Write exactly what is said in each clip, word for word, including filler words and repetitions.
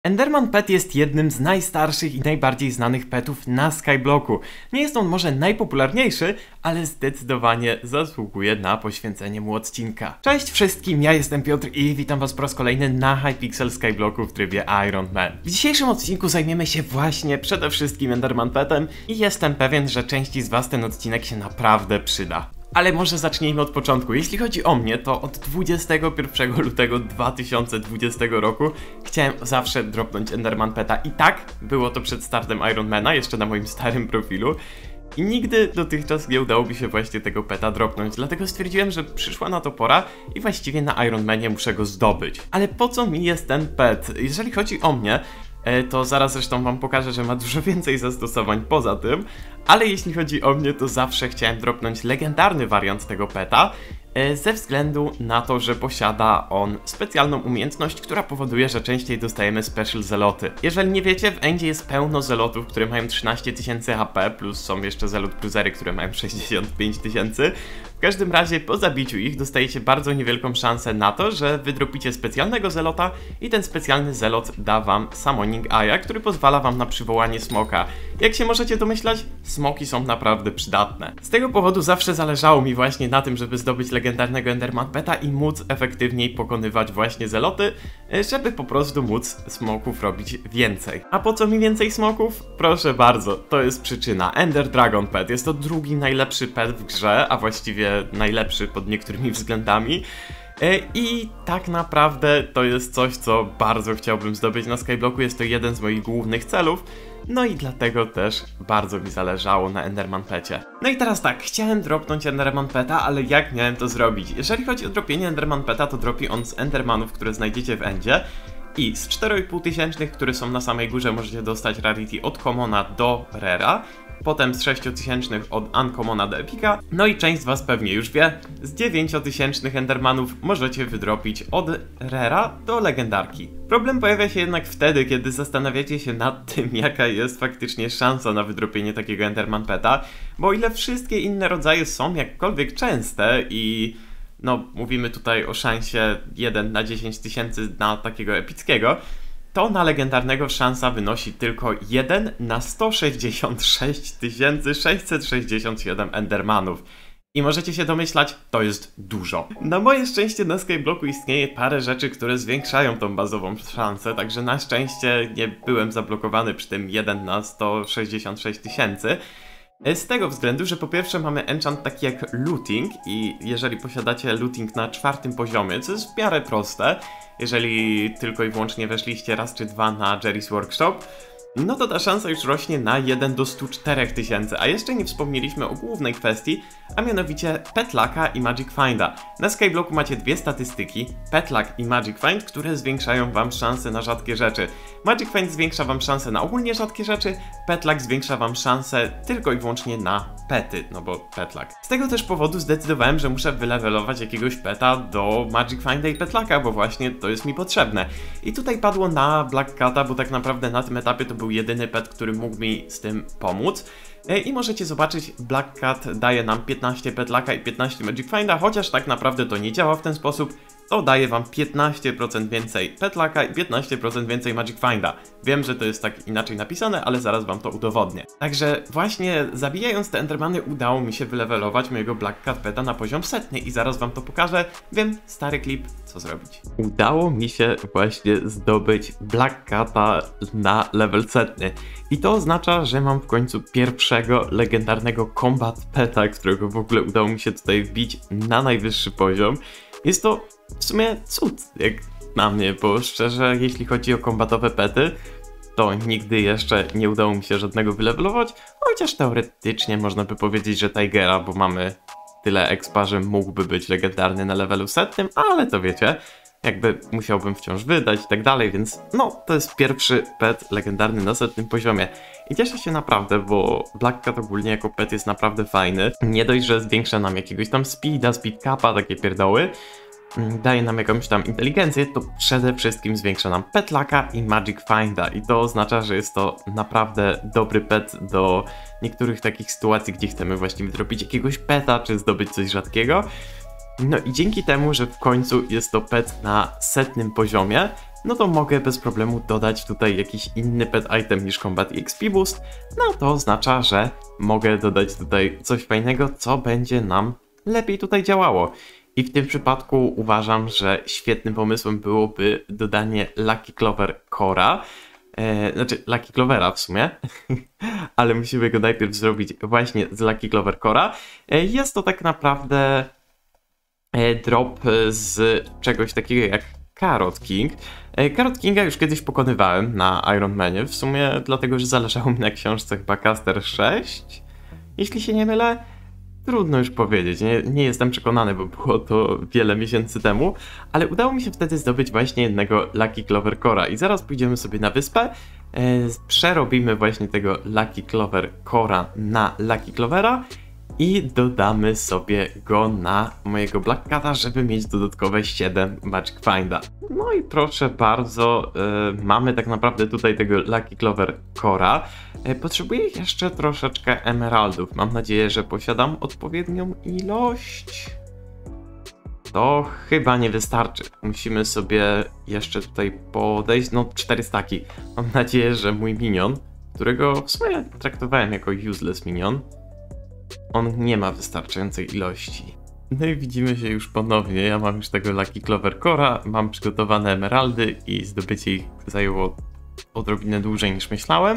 Enderman Pet jest jednym z najstarszych i najbardziej znanych petów na Skyblocku. Nie jest on może najpopularniejszy, ale zdecydowanie zasługuje na poświęcenie mu odcinka. Cześć wszystkim, ja jestem Piotr i witam was po raz kolejny na Hypixel Skyblocku w trybie Iron Man. W dzisiejszym odcinku zajmiemy się właśnie przede wszystkim Enderman Petem i jestem pewien, że części z was ten odcinek się naprawdę przyda. Ale może zacznijmy od początku. Jeśli chodzi o mnie, to od dwudziestego pierwszego lutego dwa tysiące dwudziestego roku chciałem zawsze dropnąć Enderman Peta. I tak, było to przed startem Ironmana, jeszcze na moim starym profilu. I nigdy dotychczas nie udało mi się właśnie tego peta dropnąć, dlatego stwierdziłem, że przyszła na to pora i właściwie na Ironmanie muszę go zdobyć. Ale po co mi jest ten pet? Jeżeli chodzi o mnie, to zaraz zresztą wam pokażę, że ma dużo więcej zastosowań poza tym, ale jeśli chodzi o mnie, to zawsze chciałem dropnąć legendarny wariant tego peta, ze względu na to, że posiada on specjalną umiejętność, która powoduje, że częściej dostajemy special zeloty. Jeżeli nie wiecie, w endzie jest pełno zelotów, które mają trzynaście tysięcy H P, plus są jeszcze zelot cruisery, które mają sześćdziesiąt pięć tysięcy. W każdym razie po zabiciu ich dostajecie bardzo niewielką szansę na to, że wydropicie specjalnego zelota i ten specjalny zelot da wam Summoning Eye'a, który pozwala wam na przywołanie smoka. Jak się możecie domyślać, smoki są naprawdę przydatne. Z tego powodu zawsze zależało mi właśnie na tym, żeby zdobyć legendarnego Enderman Peta i móc efektywniej pokonywać właśnie zeloty, żeby po prostu móc smoków robić więcej. A po co mi więcej smoków? Proszę bardzo, to jest przyczyna. Ender Dragon Pet jest to drugi najlepszy pet w grze, a właściwie najlepszy pod niektórymi względami. I tak naprawdę to jest coś, co bardzo chciałbym zdobyć na Skyblocku, jest to jeden z moich głównych celów. No i dlatego też bardzo mi zależało na Enderman Pecie. No i teraz tak, chciałem dropnąć Enderman Peta, ale jak miałem to zrobić? Jeżeli chodzi o dropienie Enderman Peta, to dropi on z Endermanów, które znajdziecie w endzie. I z cztery i pół tysięcznych, które są na samej górze, możecie dostać Rarity od Commona do Rara. Potem z sześciotysięcznych od Uncommona do Epica. No i część z was pewnie już wie, z dziewięciotysięcznych Endermanów możecie wydropić od Rara do Legendarki. Problem pojawia się jednak wtedy, kiedy zastanawiacie się nad tym, jaka jest faktycznie szansa na wydropienie takiego Enderman Peta, bo o ile wszystkie inne rodzaje są jakkolwiek częste i no mówimy tutaj o szansie jeden na dziesięć tysięcy na takiego epickiego, to na legendarnego szansa wynosi tylko jeden na sto sześćdziesiąt sześć tysięcy sześćset sześćdziesiąt siedem Endermanów. I możecie się domyślać, to jest dużo. Na moje szczęście na Skyblocku istnieje parę rzeczy, które zwiększają tą bazową szansę, także na szczęście nie byłem zablokowany przy tym jeden na sto sześćdziesiąt sześć tysięcy. Z tego względu, że po pierwsze mamy enchant taki jak looting i jeżeli posiadacie looting na czwartym poziomie, co jest w miarę proste, jeżeli tylko i wyłącznie weszliście raz czy dwa na Jerry's Workshop, no to ta szansa już rośnie na jeden do stu czterech tysięcy, a jeszcze nie wspomnieliśmy o głównej kwestii, a mianowicie Pet Lucka i Magic Finda. Na Skyblocku macie dwie statystyki, Pet Luck i Magic Find, które zwiększają wam szanse na rzadkie rzeczy. Magic Find zwiększa wam szanse na ogólnie rzadkie rzeczy, Pet Luck zwiększa wam szanse tylko i wyłącznie na pety, no bo Pet Luck. Z tego też powodu zdecydowałem, że muszę wylevelować jakiegoś peta do Magic Finda i Pet Lucka, bo właśnie to jest mi potrzebne. I tutaj padło na Black Cata, bo tak naprawdę na tym etapie to był jedyny pet, który mógł mi z tym pomóc. I możecie zobaczyć, Black Cat daje nam piętnaście Pet Lucka i piętnaście Magic Finda, chociaż tak naprawdę to nie działa w ten sposób. To daje wam piętnaście procent więcej Pet Lucka i piętnaście procent więcej Magic Finda. Wiem, że to jest tak inaczej napisane, ale zaraz wam to udowodnię. Także właśnie zabijając te Endermany udało mi się wylevelować mojego Black Cat peta na poziom setny i zaraz wam to pokażę. Wiem, stary klip, co zrobić. Udało mi się właśnie zdobyć Black Cata na level setny. I to oznacza, że mam w końcu pierwszego legendarnego combat peta, którego w ogóle udało mi się tutaj wbić na najwyższy poziom. Jest to w sumie cud, jak na mnie, bo szczerze, jeśli chodzi o kombatowe pety, to nigdy jeszcze nie udało mi się żadnego wylevelować, chociaż teoretycznie można by powiedzieć, że Tigera, bo mamy tyle expa, że mógłby być legendarny na levelu setnym, ale to wiecie, jakby musiałbym wciąż wydać i tak dalej, więc no, to jest pierwszy pet legendarny na setnym poziomie. I cieszę się naprawdę, bo Black Cat ogólnie jako pet jest naprawdę fajny. Nie dość, że zwiększa nam jakiegoś tam speeda, speed capa, takie pierdoły, daje nam jakąś tam inteligencję, to przede wszystkim zwiększa nam Pet Lucka i Magic Finda i to oznacza, że jest to naprawdę dobry pet do niektórych takich sytuacji, gdzie chcemy właśnie wydropić jakiegoś peta, czy zdobyć coś rzadkiego. No i dzięki temu, że w końcu jest to pet na setnym poziomie, no to mogę bez problemu dodać tutaj jakiś inny pet item niż Combat X P Boost. No to oznacza, że mogę dodać tutaj coś fajnego, co będzie nam lepiej tutaj działało. I w tym przypadku uważam, że świetnym pomysłem byłoby dodanie Lucky Clover Core'a. E, znaczy Lucky Clovera w sumie, ale musimy go najpierw zrobić właśnie z Lucky Clover Core'a. E, jest to tak naprawdę e, drop z czegoś takiego jak Carrot King. E, Carrot Kinga już kiedyś pokonywałem na Iron Manie, w sumie dlatego, że zależało mi na książce chyba Caster sześć, jeśli się nie mylę. Trudno już powiedzieć, nie, nie jestem przekonany, bo było to wiele miesięcy temu, ale udało mi się wtedy zdobyć właśnie jednego Lucky Clover Core'a i zaraz pójdziemy sobie na wyspę, e, przerobimy właśnie tego Lucky Clover Core'a na Lucky Clovera i dodamy sobie go na mojego Black Cata, żeby mieć dodatkowe siedem Magic Finda. No i proszę bardzo, e, mamy tak naprawdę tutaj tego Lucky Clover Core'a. E, potrzebuję jeszcze troszeczkę emeraldów. Mam nadzieję, że posiadam odpowiednią ilość. To chyba nie wystarczy. Musimy sobie jeszcze tutaj podejść. No, cztery staki. Mam nadzieję, że mój minion, którego w sumie traktowałem jako useless minion, on nie ma wystarczającej ilości. No i widzimy się już ponownie. Ja mam już tego Lucky Clover Core'a, mam przygotowane emeraldy i zdobycie ich zajęło odrobinę dłużej niż myślałem.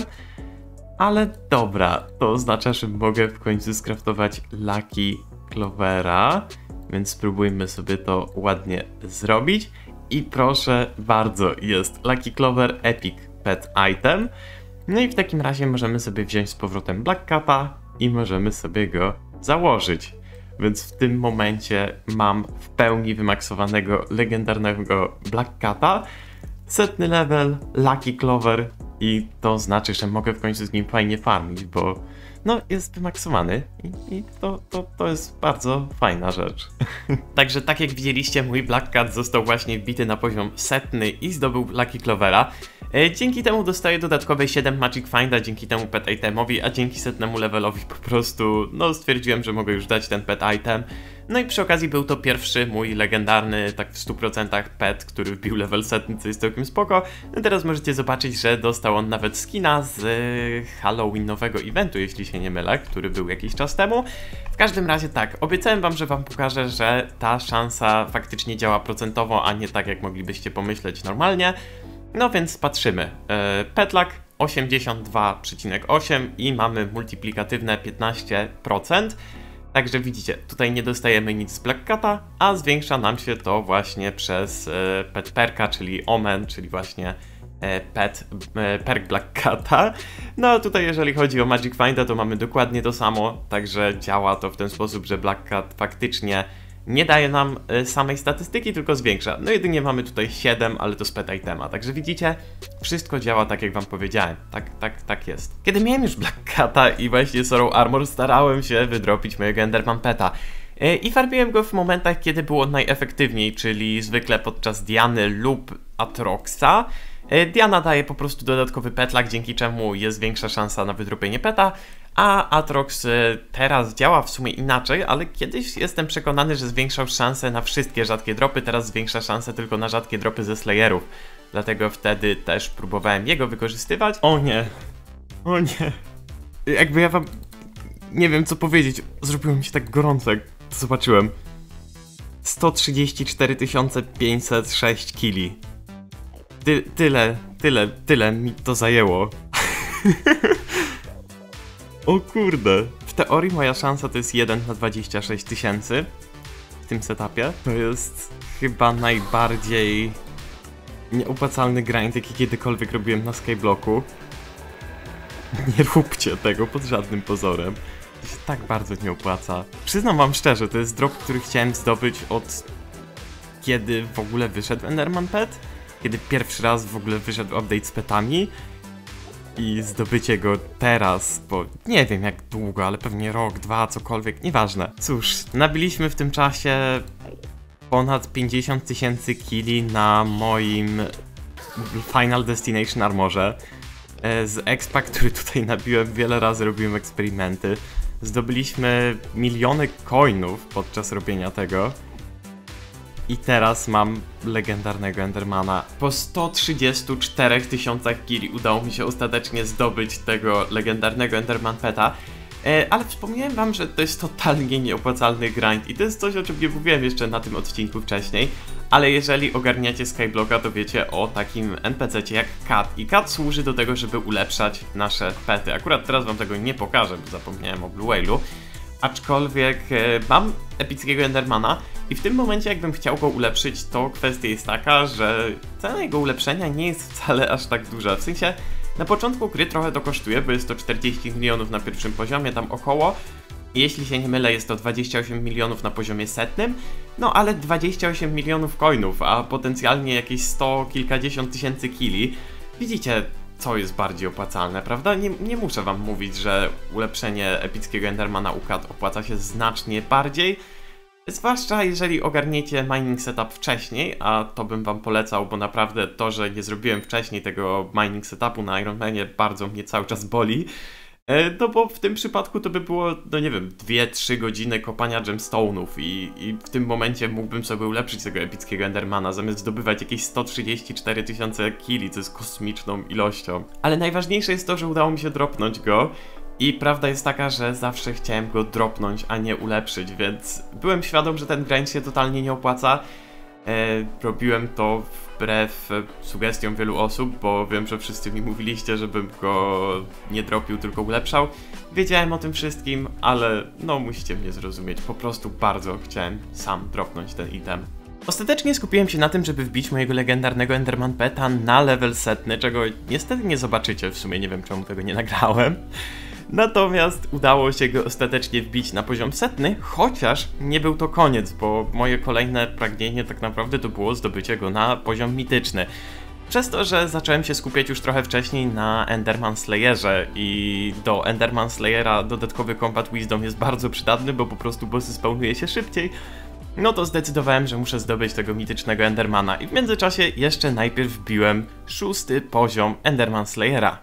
Ale dobra, to oznacza, że mogę w końcu skraftować Lucky Clovera, więc spróbujmy sobie to ładnie zrobić. I proszę bardzo, jest Lucky Clover Epic Pet Item. No i w takim razie możemy sobie wziąć z powrotem Black Cata i możemy sobie go założyć. Więc w tym momencie mam w pełni wymaksowanego legendarnego Black Cata, setny level, Lucky Clover i to znaczy, że mogę w końcu z nim fajnie farmić, bo no jest wymaksowany i, i to, to, to jest bardzo fajna rzecz. Także tak jak widzieliście, mój Black Cat został właśnie wbity na poziom setny i zdobył Lucky Clovera. E, dzięki temu dostaję dodatkowe siedem Magic Finda, dzięki temu pet itemowi, a dzięki setnemu levelowi po prostu no stwierdziłem, że mogę już dać ten pet item. No i przy okazji był to pierwszy mój legendarny, tak w stu procentach pet, który wbił level setny, co jest całkiem spoko. No teraz możecie zobaczyć, że dostał on nawet skina z y, Halloweenowego eventu, jeśli się nie mylę, który był jakiś czas temu. W każdym razie tak, obiecałem wam, że wam pokażę, że ta szansa faktycznie działa procentowo, a nie tak jak moglibyście pomyśleć normalnie. No więc patrzymy. Yy, Petluck osiemdziesiąt dwa przecinek osiem i mamy multiplikatywne piętnaście procent. Także widzicie, tutaj nie dostajemy nic z Black Cata, a zwiększa nam się to właśnie przez e, Pet Perka, czyli Omen, czyli właśnie e, Pet e, Perk Black Cata. No a tutaj jeżeli chodzi o Magic Finda, to mamy dokładnie to samo, także działa to w ten sposób, że Black Cat faktycznie nie daje nam y, samej statystyki, tylko zwiększa. No jedynie mamy tutaj siedem, ale to z pet itema. Także widzicie, wszystko działa tak jak wam powiedziałem. Tak, tak, tak jest. Kiedy miałem już Black Cata i właśnie Sorrow Armor, starałem się wydropić mojego Enderman Peta. Y, I farbiłem go w momentach, kiedy było najefektywniej, czyli zwykle podczas Diany lub Atroxa. Y, Diana daje po prostu dodatkowy petluck, dzięki czemu jest większa szansa na wydropienie peta. A Atrox teraz działa w sumie inaczej, ale kiedyś jestem przekonany, że zwiększał szansę na wszystkie rzadkie dropy, teraz zwiększa szansę tylko na rzadkie dropy ze Slayerów. Dlatego wtedy też próbowałem jego wykorzystywać. O nie, o nie, jakby ja wam nie wiem co powiedzieć, zrobiło mi się tak gorąco jak to zobaczyłem. sto trzydzieści cztery tysiące pięćset sześć kili. Ty, tyle, tyle, tyle mi to zajęło. O kurde. W teorii moja szansa to jest jeden na dwadzieścia sześć tysięcy w tym setupie. To jest chyba najbardziej nieopłacalny grind, jaki kiedykolwiek robiłem na Skyblocku. Nie róbcie tego pod żadnym pozorem. To się tak bardzo nie opłaca. Przyznam wam szczerze, to jest drop, który chciałem zdobyć od kiedy w ogóle wyszedł Enderman Pet. Kiedy pierwszy raz w ogóle wyszedł update z petami. I zdobycie go teraz, bo nie wiem jak długo, ale pewnie rok, dwa, cokolwiek, nieważne. Cóż, nabiliśmy w tym czasie ponad pięćdziesiąt tysięcy kili na moim Final Destination Armorze. Z expa, który tutaj nabiłem, wiele razy robiłem eksperymenty. Zdobyliśmy miliony coinów podczas robienia tego. I teraz mam legendarnego Endermana. Po sto trzydziestu czterech tysiącach kili udało mi się ostatecznie zdobyć tego legendarnego Enderman Peta. E, ale wspomniałem wam, że to jest totalnie nieopłacalny grind i to jest coś, o czym nie mówiłem jeszcze na tym odcinku wcześniej. Ale jeżeli ogarniacie Skyblocka, to wiecie o takim en pe ce-cie jak Cat. I Cat służy do tego, żeby ulepszać nasze pety. Akurat teraz wam tego nie pokażę, bo zapomniałem o Blue Whale'u. Aczkolwiek e, mam epickiego Endermana i w tym momencie jakbym chciał go ulepszyć, to kwestia jest taka, że cena jego ulepszenia nie jest wcale aż tak duża. W sensie na początku gry trochę to kosztuje, bo jest to czterdzieści milionów na pierwszym poziomie, tam około. Jeśli się nie mylę, jest to dwadzieścia osiem milionów na poziomie setnym, no ale dwadzieścia osiem milionów coinów, a potencjalnie jakieś sto kilkadziesiąt tysięcy kili. Widzicie, co jest bardziej opłacalne, prawda? Nie, nie muszę wam mówić, że ulepszenie epickiego Endermana u Cat opłaca się znacznie bardziej. Zwłaszcza jeżeli ogarniecie mining setup wcześniej, a to bym wam polecał, bo naprawdę to, że nie zrobiłem wcześniej tego mining setupu na Ironmanie, bardzo mnie cały czas boli. No bo w tym przypadku to by było, no nie wiem, dwie trzy godziny kopania gemstone'ów i, i w tym momencie mógłbym sobie ulepszyć tego epickiego Endermana, zamiast zdobywać jakieś sto trzydzieści cztery tysiące kili, co jest kosmiczną ilością. Ale najważniejsze jest to, że udało mi się dropnąć go i prawda jest taka, że zawsze chciałem go dropnąć, a nie ulepszyć, więc byłem świadom, że ten grind się totalnie nie opłaca. E, robiłem to wbrew sugestiom wielu osób, bo wiem, że wszyscy mi mówiliście, żebym go nie dropił, tylko ulepszał. Wiedziałem o tym wszystkim, ale no musicie mnie zrozumieć, po prostu bardzo chciałem sam dropnąć ten item. Ostatecznie skupiłem się na tym, żeby wbić mojego legendarnego Enderman Peta na level setny, czego niestety nie zobaczycie, w sumie nie wiem czemu tego nie nagrałem. Natomiast udało się go ostatecznie wbić na poziom setny, chociaż nie był to koniec, bo moje kolejne pragnienie tak naprawdę to było zdobycie go na poziom mityczny. Przez to, że zacząłem się skupiać już trochę wcześniej na Enderman Slayerze i do Enderman Slayera dodatkowy Combat Wisdom jest bardzo przydatny, bo po prostu bossy spawnuje się szybciej, no to zdecydowałem, że muszę zdobyć tego mitycznego Endermana i w międzyczasie jeszcze najpierw wbiłem szósty poziom Enderman Slayera.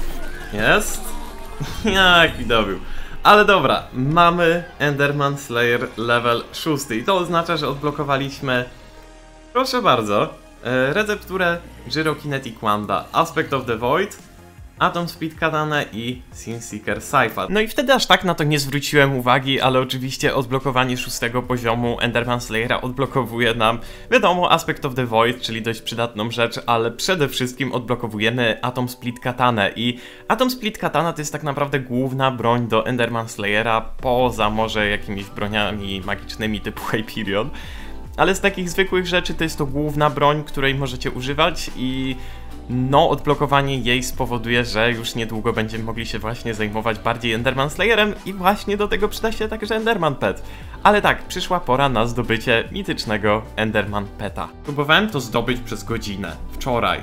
Jest? Jak mi dobił. Ale dobra, mamy Enderman Slayer level szósty i to oznacza, że odblokowaliśmy, proszę bardzo, e, recepturę Gyrokinetic Wanda, Aspect of the Void, Atom Speed Katana i Sinseeker Scythe. No i wtedy aż tak na to nie zwróciłem uwagi, ale oczywiście odblokowanie szóstego poziomu Enderman Slayera odblokowuje nam, wiadomo, Aspect of the Void, czyli dość przydatną rzecz, ale przede wszystkim odblokowujemy Atom Split Katanę i Atom Split Katana to jest tak naprawdę główna broń do Enderman Slayera, poza może jakimiś broniami magicznymi typu Hyperion. Ale z takich zwykłych rzeczy to jest to główna broń, której możecie używać i no, odblokowanie jej spowoduje, że już niedługo będziemy mogli się właśnie zajmować bardziej Enderman Slayerem i właśnie do tego przyda się także Enderman Pet. Ale tak, przyszła pora na zdobycie mitycznego Enderman Peta. Próbowałem to zdobyć przez godzinę, wczoraj.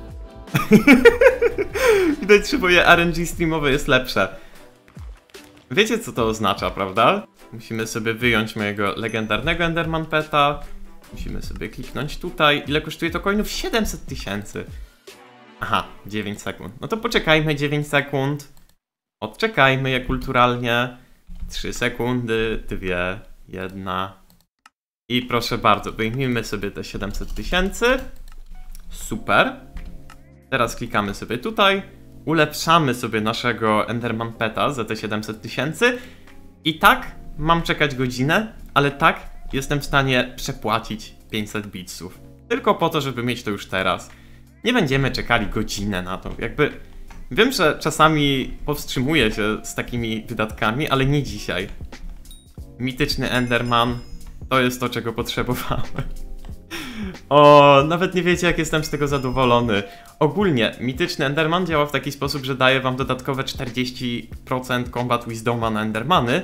Widać, że moje R N G streamowe jest lepsze. Wiecie, co to oznacza, prawda? Musimy sobie wyjąć mojego legendarnego Enderman Peta. Musimy sobie kliknąć tutaj. Ile kosztuje to coinów? siedemset tysięcy. Aha, dziewięć sekund. No to poczekajmy dziewięć sekund. Odczekajmy je kulturalnie. trzy sekundy, dwie, jedna. I proszę bardzo, wyjmijmy sobie te siedemset tysięcy. Super. Teraz klikamy sobie tutaj. Ulepszamy sobie naszego Enderman Peta za te siedemset tysięcy. I tak mam czekać godzinę, ale tak jestem w stanie przepłacić pięćset bitsów. Tylko po to, żeby mieć to już teraz. Nie będziemy czekali godzinę na to. Jakby wiem, że czasami powstrzymuję się z takimi wydatkami, ale nie dzisiaj. Mityczny Enderman to jest to, czego potrzebowałem. O, nawet nie wiecie, jak jestem z tego zadowolony. Ogólnie, mityczny Enderman działa w taki sposób, że daje wam dodatkowe czterdzieści procent Combat Wisdoma na Endermany.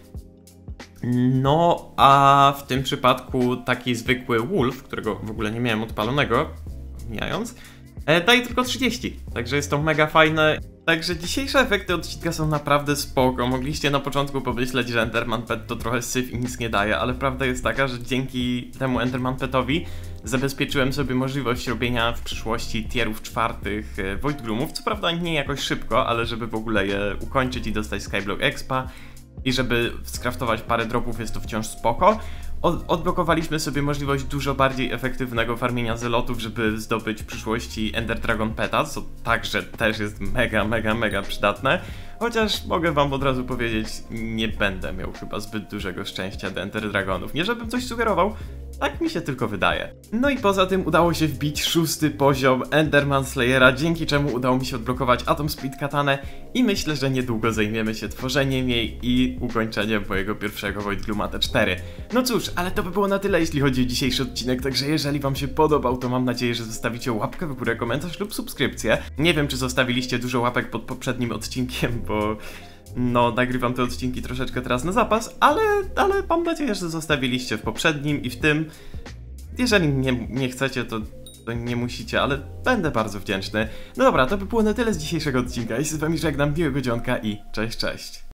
No, a w tym przypadku taki zwykły Wolf, którego w ogóle nie miałem odpalonego, mijając, daje tylko trzydzieści, także jest to mega fajne. Także dzisiejsze efekty odcinka są naprawdę spoko. Mogliście na początku pomyśleć, że Enderman Pet to trochę syf i nic nie daje, ale prawda jest taka, że dzięki temu Enderman Petowi zabezpieczyłem sobie możliwość robienia w przyszłości tierów czwartych Void Gloomów. Co prawda nie jakoś szybko, ale żeby w ogóle je ukończyć i dostać Skyblock Expa i żeby skraftować parę dropów, jest to wciąż spoko. Od odblokowaliśmy sobie możliwość dużo bardziej efektywnego farmienia zelotów, żeby zdobyć w przyszłości Ender Dragon Peta, co także też jest mega, mega, mega przydatne. Chociaż mogę wam od razu powiedzieć, nie będę miał chyba zbyt dużego szczęścia do Ender Dragonów. Nie żebym coś sugerował, tak mi się tylko wydaje. No i poza tym udało się wbić szósty poziom Enderman Slayera, dzięki czemu udało mi się odblokować Atom Speed Katanę i myślę, że niedługo zajmiemy się tworzeniem jej i ukończeniem mojego pierwszego Void Gluma T cztery. No cóż, ale to by było na tyle, jeśli chodzi o dzisiejszy odcinek, także jeżeli wam się podobał, to mam nadzieję, że zostawicie łapkę w górę, komentarz lub subskrypcję. Nie wiem, czy zostawiliście dużo łapek pod poprzednim odcinkiem, bo no, nagrywam te odcinki troszeczkę teraz na zapas, ale, ale mam nadzieję, że zostawiliście w poprzednim i w tym. Jeżeli nie, nie chcecie, to, to nie musicie, ale będę bardzo wdzięczny. No dobra, to by było na tyle z dzisiejszego odcinka. Ja się z wami żegnam, miłego dzionka i cześć, cześć.